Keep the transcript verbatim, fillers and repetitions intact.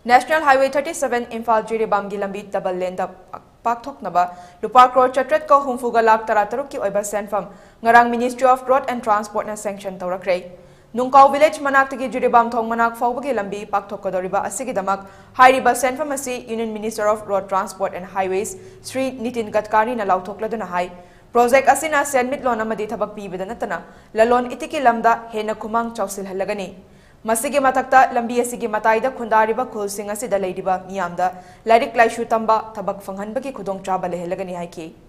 National Highway thirty-seven Imphal Jiribam gi lambi double lane da pakthoknaba lupa crore chatret ko humfuga lakh tarataruk ki oiba senfam ngarang Ministry of Road and Transport na sanction tourakhre. Nungkao village manak tagi Jiribam thong manak faoba gi lambi pakthokkodoriba asigidamak hairiba senfam asi Union Minister of Road Transport and Highways Sri Nitin Gadkari na lauthokladuna hai. Project asina senmit lon amadi thabak pibida natana lalon itiki lamda hena kumang chausil halagani. Masigi matakta lambi asigi mataida khundariba khulsing asida leidiba miyamda lairik laishu tamba thabak fanghanbagi khudong chaba lehelagani haiki.